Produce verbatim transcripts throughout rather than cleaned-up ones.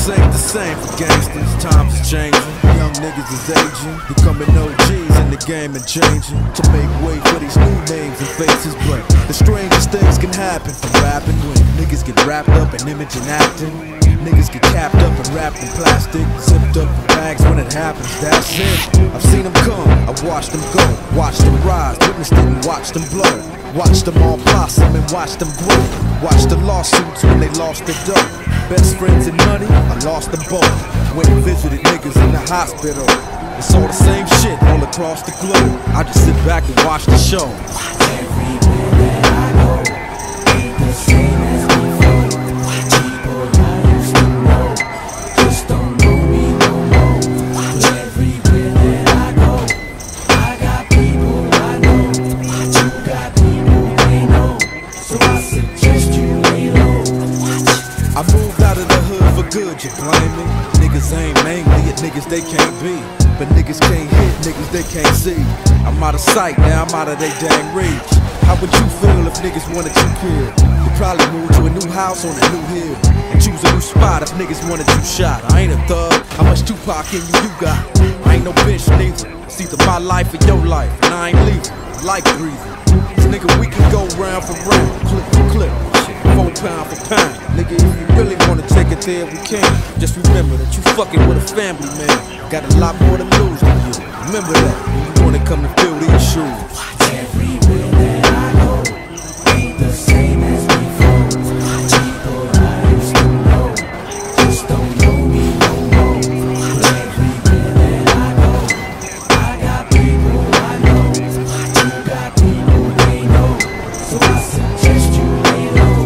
ain't the same for gangsters, times is changing. Young niggas is aging, becoming O Gs in the game and changing to make way for these new names and faces. But the strangest things can happen from rapping when niggas get wrapped up in image and acting. Niggas get capped up and wrapped in plastic, zipped up in bags when it happens, that's it. I've seen them come, I've watched them go, watched them rise, witnessed it and watched them blow. Watched them all blossom and watched them grow. Watched the lawsuits when they lost their dough. Best friends and money, I lost them both. Went and visited niggas in the hospital. It's all the same shit all across the globe. I just sit back and watch the show. Everywhere that I go, ain't the same as before. People I used to know just don't know me no more. Everywhere that I go, I got people I know. You got people they know, so I suggest you lay low. I moved out of the hood for good, you blame me? Niggas aim mainly at niggas they can't be. But niggas can't hit, niggas they can't see. I'm out of sight, now I'm out of they dang reach. How would you feel if niggas wanted you killed? You'd probably move to a new house on a new hill and choose a new spot if niggas wanted you shot. I ain't a thug, how much Tupac in you you got? I ain't no bitch neither. It's either my life or your life, and I ain't leaving, life breathing. Cause nigga, we can go round for round, clip for clip, four pound for pound. Nigga, if you really wanna take it there, we can. Just remember that you fucking with a family man. Got a lot more to lose than you. Remember that when you wanna come and fill these shoes. Everywhere that I go, ain't the same as before. People I used to know just don't know me no more. Everywhere that I go, I got people I know. You got people they know, so I suggest you lay low.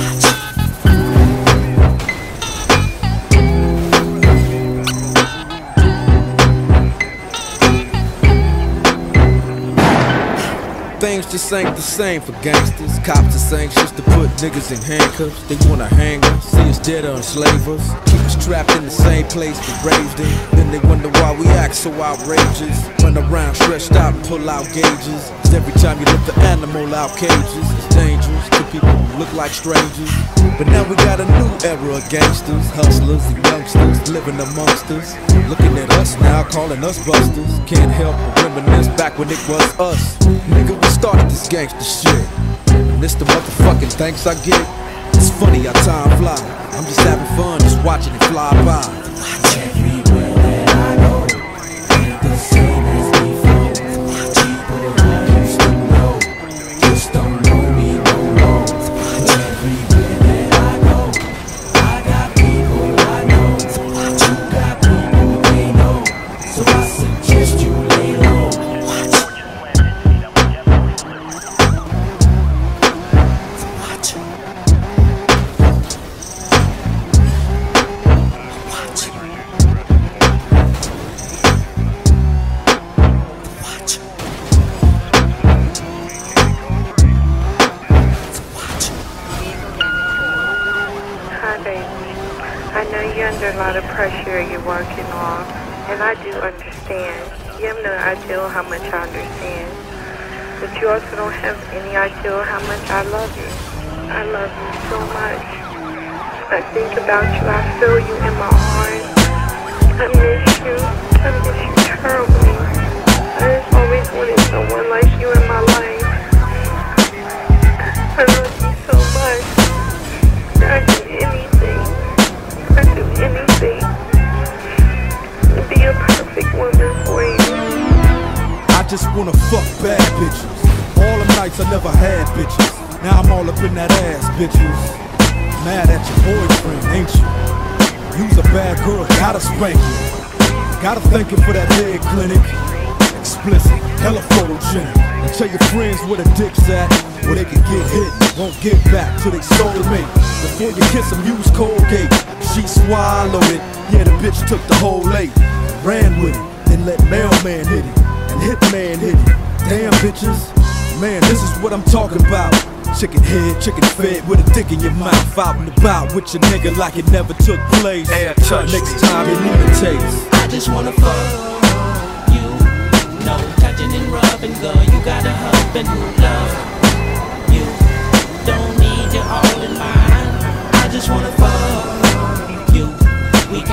Things just ain't the same for gangsters. Cops just anxious to put niggas in handcuffs. They wanna hang us, see us dead or enslave us. Keep us trapped in the same place we raised in. Then they wonder why we act so outrageous. Run around stretched out and pull out gauges. Cause every time you lift the animal out cages, it's dangerous to people who look like strangers. But now we got a new era of gangsters, hustlers and youngsters living amongst us. Looking at us now, calling us busters. Can't help but reminisce back when it was us. Nigga, we started this gangster shit. And this the motherfucking thanks I get. It's funny how time flies. I'm just having fun, just watching it fly by. Everywhere that I go, ain't the same as before. People I used to know just don't know me no more. Everywhere that I go, I got people I know. You got people they know, so I suggest you lay low. I know you're under a lot of pressure you're working on, and I do understand. You have no idea how much I understand. But you also don't have any idea how much I love you. I love you so much. I think about you, I feel you in my heart. I miss you. I miss you terribly. I just always wanted someone like you in my life. I love you so much. I'd do anything. I'd do anything to be a perfect woman for you. I just wanna fuck bad bitches. All the nights I never had bitches. Now I'm all up in that ass, bitches. Mad at your boyfriend, ain't you? You's a bad girl, gotta spank you. Gotta thank you for that head clinic. Explicit, hella photogenic. And tell your friends where the dick's at, where they can get hit, won't get back till they soulmate. Before you kiss them, use Colgate. She swallowed it, yeah, the bitch took the whole eight. Ran with it, then let mailman hit it, and hitman hit it. Damn bitches, man, this is what I'm talking about. Chicken head, chicken fed with a dick in your mouth. Out and about with your nigga like it never took place. Hey, touch next time you need a taste. I just wanna fuck you. No touching and rubbing, girl. You got a husband who loves you. Don't need you all in mine. I just wanna fuck you. We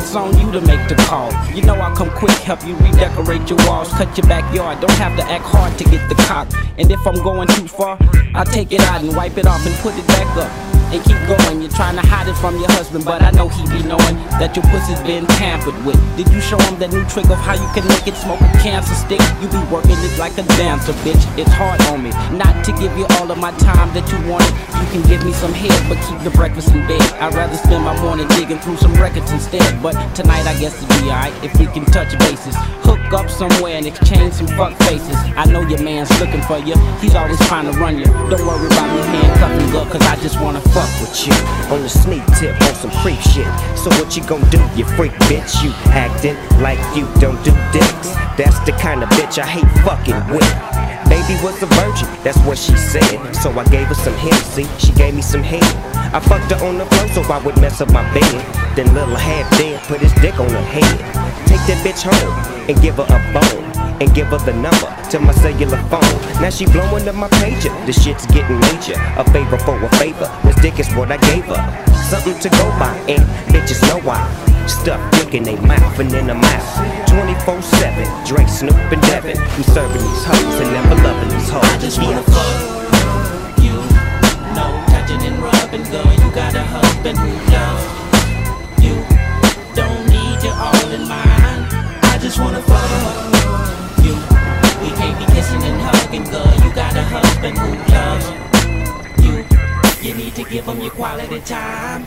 it's on you to make the call. You know I'll come quick, help you redecorate your walls, cut your backyard. Don't have to act hard to get the cock. And if I'm going too far, I'll take it out and wipe it off and put it back up. And keep going, you're trying to hide it from your husband, but I know he be knowing that your pussy's been tampered with. Did you show him that new trick of how you can make it smoke a cancer stick? You be working it like a dancer, bitch. It's hard on me not to give you all of my time that you wanted. You can give me some head, but keep the breakfast in bed. I'd rather spend my morning digging through some records instead. But tonight I guess it'll be alright if we can touch bases. Hook up somewhere and exchange some fuck faces. I know your man's looking for you, he's always trying to run you. Don't worry about me handcuffing up, cause I just wanna fuck with you. On the sneak tip on some creep shit. So what you gon' do, you freak bitch? You acting like you don't do dicks. That's the kind of bitch I hate fucking with. Baby was a virgin, that's what she said. So I gave her some Hennessy, she gave me some head. I fucked her on the floor so I would mess up my bed. Then little half dead put his dick on her head. Take that bitch home and give her a bone. And give her the number to my cellular phone. Now she blowing up my pager, the shit's getting major. A favor for a favor, this dick is what I gave her. Something to go by, and bitches know why. Stuff dick in their mouth and in the mouth. twenty-four seven, Dre, Snoop, and Devin. I'm serving these hoes and never loving these hoes. I just wanna fuck you. No touching and rubbing, girl. You got a husband who loves you. Don't need you all in mine. I just wanna fuck you. We can't be kissing and hugging, girl. You got a husband who loves you. You need to give him your quality time.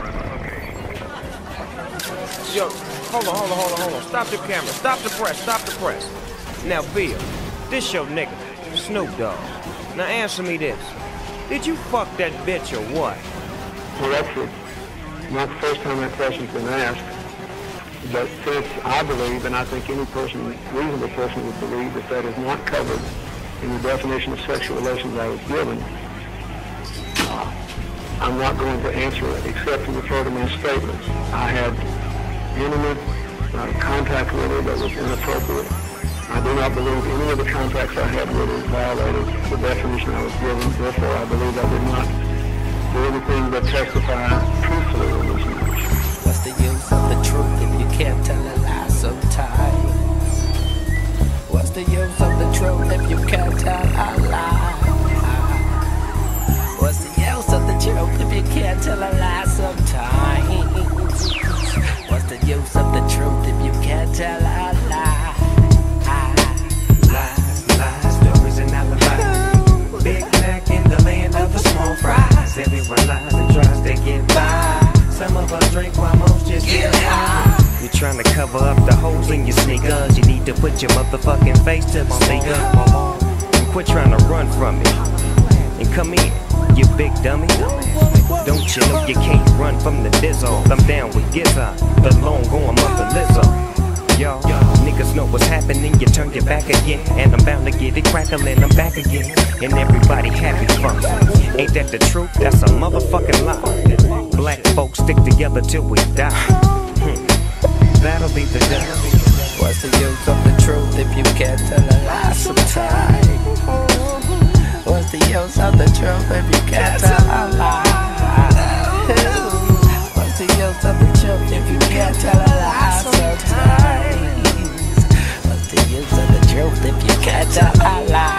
Yo, hold on, hold on, hold on, hold on. Stop the camera. Stop the press. Stop the press. Now, Bill, this your nigga, Snoop Dogg. Now answer me this. Did you fuck that bitch or what? Well, that's not the first time that question's been asked. But since I believe, and I think any person, reasonable person would believe, that that is not covered in the definition of sexual relations I was given, uh, I'm not going to answer it except to refer to my statements. I had intimate uh, contact with her that was inappropriate. I do not believe any of the contacts I had with her violated the definition I was given. Therefore, I believe I did not do anything but testify truthfully on this matter. What's the use of the truth if you can't tell a lie sometimes? What's the use of the truth if you can't tell a lie? What's the use of the truth if you can't tell a lie sometimes? What's the use of the truth if you can't tell a lie? Lies, lies, stories and alibis. Big Mac in the land of the small fries. Everyone lies and tries to get by. Some of us drink while most just get high. You're trying to cover up the holes in your sneakers. You need to put your motherfucking face to the speaker. And quit trying to run from it. And come in, you big dummy. Don't you know you can't run from the dizzle? I'm down with Gizzard, the long going mother Lizzo. Y'all, niggas know what's happening, you turn your back again. And I'm bound to get it crackling, I'm back again. And everybody happy from it. Ain't that the truth? That's a motherfucking lie. Black folks stick together till we die. Hmm. That'll be the death. What's the use of the truth if you can't tell a lie sometimes? What's the use of the truth if you can't tell a lie? What's the use of the truth if you can't tell a lie sometimes? What's the use of the truth if you can't tell a lie?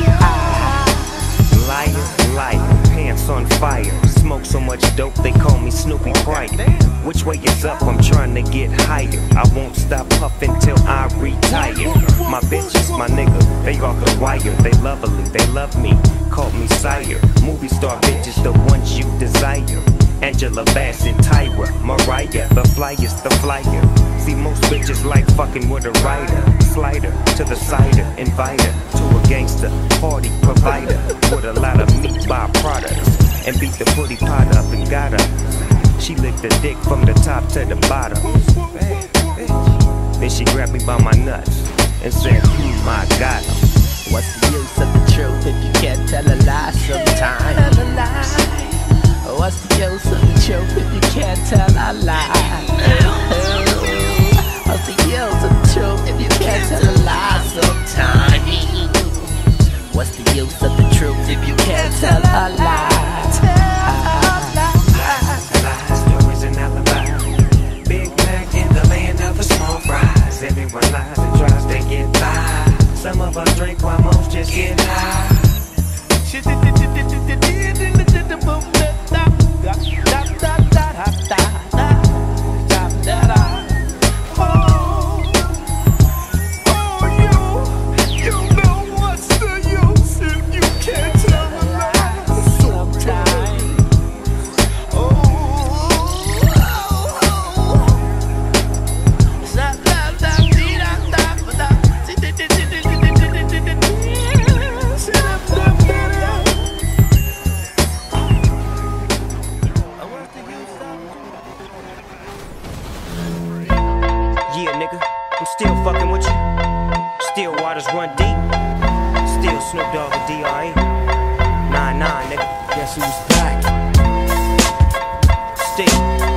Liar, liar, pants on fire. Smoke so much dope they call me Snoopy Pryor. Which way is up? I'm trying to get higher. I won't stop puffing till I retire. My bitches, my nigga, they off the wire. They lovely, they love me, call me sire. Movie star bitches, the ones you desire. Angela Bassett, Tyra, Mariah, the flyest, the flyer. See, most bitches like fucking with a writer. Slider to the cider, inviter to a gangster party provider with a lot of meat byproducts. And beat the putty pot up and got her. She licked the dick from the top to the bottom. Then she grabbed me by my nuts and said, hmm, my God. What's the use of the truth if you can't tell a lie sometimes? What's the use of the truth if you can't tell a lie? What's the use of the truth if you can't tell a lie sometimes? What's the use of the truth if you can't tell a lie? Lies, lies, stories and alibis. Big Mac in the of us drink while most just get high. Yeah, nigga, I'm still fucking with you. Still waters run deep. Still Snoop Dogg and D R E. Nah, nah, nigga. Guess who's back? Still.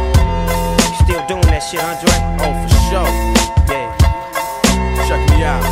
Still doing that shit, Andre? Oh, for sure. Yeah. Check me out.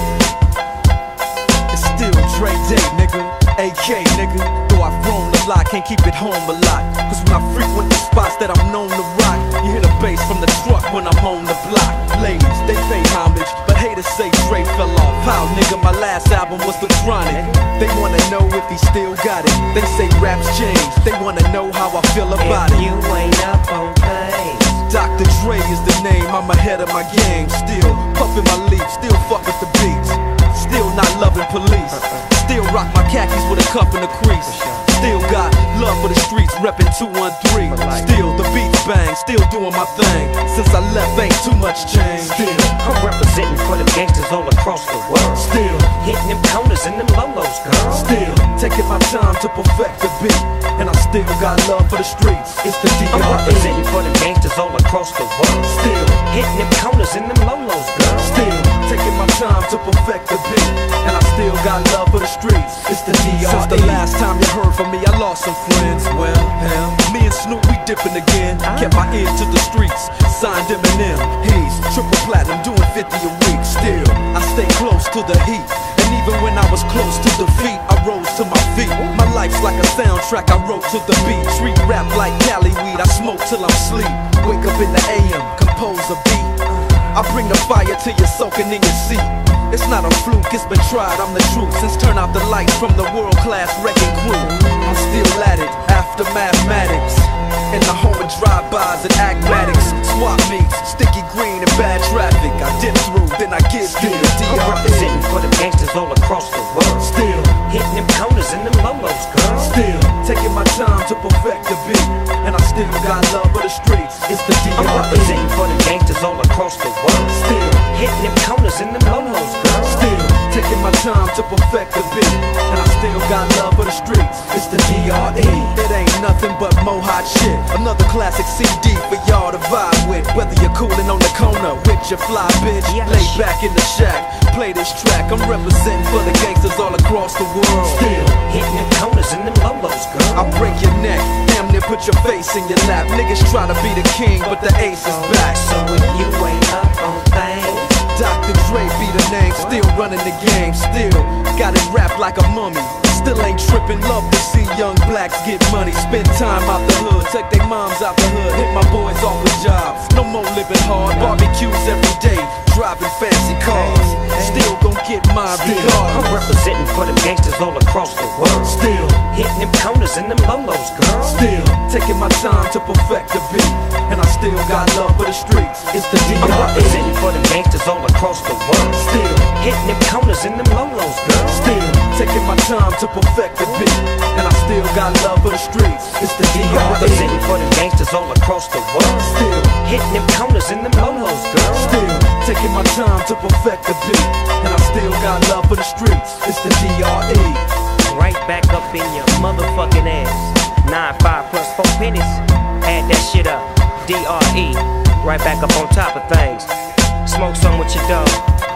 It's still Dre Day, nigga. A K, nigga. Though I've grown a lot, can't keep it home a lot. Cause when I frequent the spots that I'm known to rock, you hear the bass from the truck when I'm on the block. Ladies, they pay homage, but haters say Dre fell off. How, nigga, my last album was The Chronic. They wanna know if he still got it. They say raps change, they wanna know how I feel about If it. you ain't up on pace, Doctor Dre is the name, I'm ahead of my game. Still puffin' my leaf, still fuck with the beats. Still not loving police. Still rock my khakis with a cuff in the crease. Still got love for the streets, reppin' two one three. Still the beats bang, still doing my thing. Since I left, ain't too much change. Still, I'm representing for the gangsters all across the world. still, Hitting them corners and them lolos, girl. still taking my time to perfect the beat. And I still got love for the streets. It's the D I'm R E. representing for the gangsters all across the world. Still, Hitting them corners and them lolos, girl. still taking my time to perfect the beat. And I still got love for the streets. It's the D R E. Since the last time you heard from me, I lost some friends. Well, hell, me and Snoop, we dipping again. Kept my ear to the streets. Signed Eminem. He's triple platinum, doing fifty a week. Still, I stay close to the heat. And even when I was close to defeat, I rose to my feet. My life's like a soundtrack I wrote to the beat. Street rap like Cali weed, I smoke till I'm sleep. Wake up in the A M, compose a beat. I bring the fire till you're soaking in your seat. It's not a fluke, it's been tried, I'm the truth. Since turn out the lights from the world-class wrecking crew, I'm still at it, after mathematics. In the home of drive-bys and acmatics. Swap meets, sticky green and bad traffic. I dip through, then I get through the D I'm R E. representing for the gangsters all across the world. Still, Hitting them corners and them lolos, girl. still taking my time to perfect the beat. And I still got love for the streets. It's the D I'm R E. representing for the gangsters all across the world. Still, Hitting them corners and them lolos, girl. still taking my time to perfect the beat. And I still got love for the streets. It's the D R E. It ain't nothing but mo hot shit. Another classic C D for y'all to vibe with. Whether you're coolin' on the corner with your fly bitch, Yes. lay back in the shack, play this track. I'm representing for the gangsters all across the world. Still, Hitting them corners and them lolos, girl. I'll break your neck, damn near put your face in your lap. Niggas try to be the king, but the ace is back. so if you ain't up on things, Doctor Dre be the name, still running the game, still got it wrapped like a mummy. Still ain't trippin', love to see young blacks get money. Spend time out the hood, take their moms out the hood, hit my boys off with jobs. No more living hard, barbecues every day, driving fancy cars. Still gon' get mine I'm regardless. representing for the gangsters all across the world. Still, Hitting them corners and them lolos, girl. still taking my time to perfect the beat. And I still got love for the streets. It's the D I'm R E. representing for the gangsters all across the world. Still, Hitting them corners and them lolos, girl. still taking my time to perfect the beat. And I still got love for the streets. It's the D I'm R E. representing for the gangsters all across the world. Still, Hitting them corners and them lolos, girl. still taking my time to perfect the beat. And I still got love for the streets. It's the D R E. Right back up in your motherfucking ass. Nine five plus four pennies. Add that shit up. D R E. Right back up on top of things. Smoke some with your dog.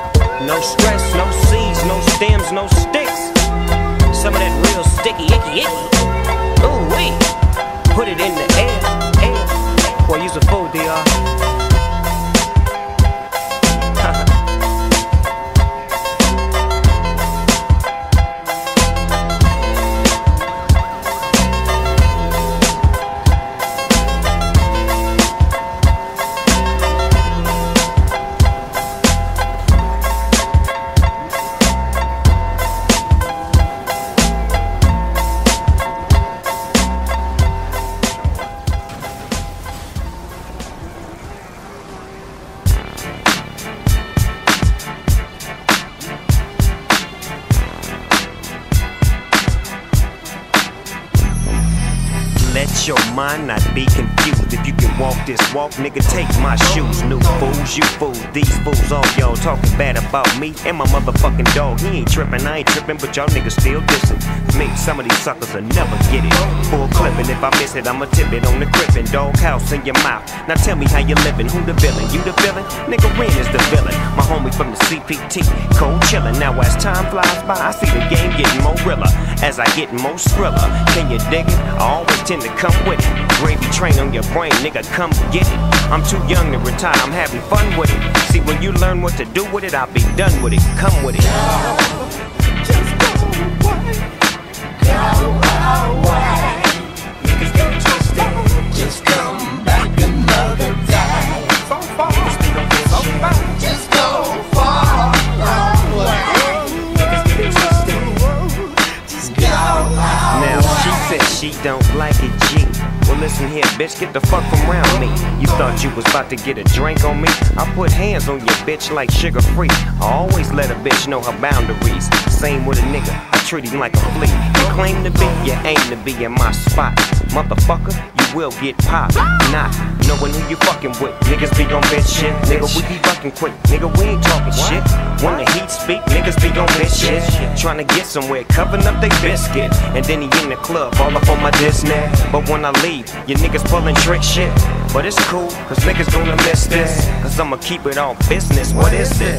No stress, no seeds, no stems, no sticks. Some of that real sticky, icky, icky. Ooh wee. Put it in the air, air. Boy, use a fool, D R. let your mind not be confused. If you can walk this walk, nigga, take my shoes. New fools, you fools, these fools, all y'all talking bad about me and my motherfucking dog. He ain't tripping, I ain't tripping, but y'all niggas still dissing me. Some of these suckers will never get it. Full clipping, if I miss it, I'ma tip it on the crippin'. Dog house in your mouth. Now tell me how you living, who the villain? You the villain? Nigga, Ren is the villain. My homie from the C P T, cold chillin'. Now as time flies by, I see the game getting more realer as I get more skriller. Can you dig it? I always tend to come with it. Gravy train on your brain, nigga, come get it. I'm too young to retire, I'm having fun with it. See, when you learn what to do with it, I'll be done with it. Come with it. Just go away. Go away. Niggas get twisted. Just come back another day. So far, so far. Just go far away. Niggas get twisted. Just go away. Now she said she don't like it, G. Well listen here, bitch, get the fuck from around me. You thought you was about to get a drink on me? I put hands on your bitch like sugar free. I always let a bitch know her boundaries. Same with a nigga, I treat him like a flea. You claim to be, you aim to be in my spot. Motherfucker, you will get popped. Not knowing who you fucking with. Niggas be on bitch shit. Nigga, we be fucking quick. Nigga, we ain't talking shit. When the heat speak, niggas be on bitch shit. Trying to get somewhere, covering up they biscuit. And then he in the club, all up on my diss net. But when I leave, your niggas pulling trick shit. But it's cool, cause niggas gonna miss this. Cause I'ma keep it on business. What is this?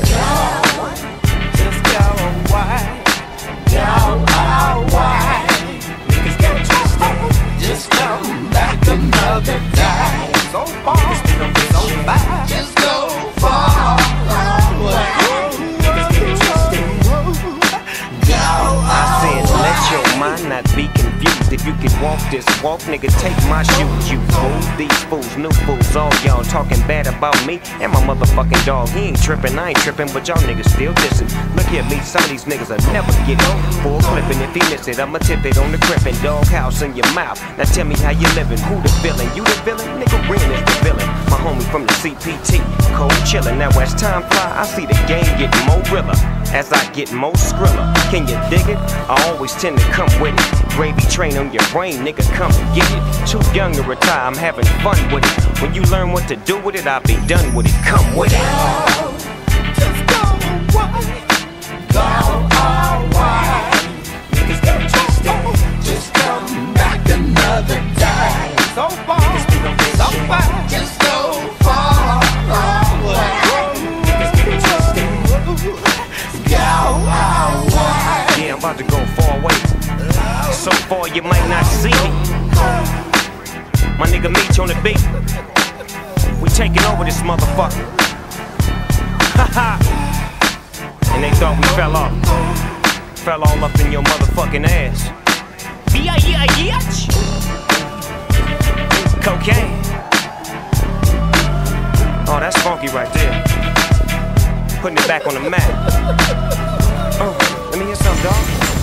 Just go away. Go away. Niggas get twisted. Just come back another day. So far, so far. Just go far away. Niggas get twisted. Go I said, let your mind not be confused. If you can walk this walk, nigga, take my shoes. You fool, these fools, new fools, all y'all talking bad about me and my motherfucking dog. He ain't tripping, I ain't tripping, but y'all niggas still dissing. Look at me, some of these niggas will never get it. Full clipping, if he miss it, I'ma tip it on the crippin'. Dog house in your mouth. Now tell me how you living, who the villain? You the villain? Nigga, Ren is the villain. My homie from the C P T, cold chillin'. Now as time fly, I see the game getting more realer as I get more skriller. Can you dig it? I always tend to come with it. Gravy train on your brain, nigga, come and get it. Too young to retire, I'm having fun with it. When you learn what to do with it, I'll be done with it. Come with it. Just go away. Go away. Niggas get twisted. Just come back another day. So far, so far. Just go far away. Niggas get twisted. Go away. Yeah, I'm about to go far away. So far you might not see me. My nigga Meech on the beat. We taking over this motherfucker. Haha. And they thought we fell off. Fell all up in your motherfucking ass. B-I-E-I-E-H. Cocaine. Oh, that's funky right there. Putting it back on the map. Oh, let me hear something, dog.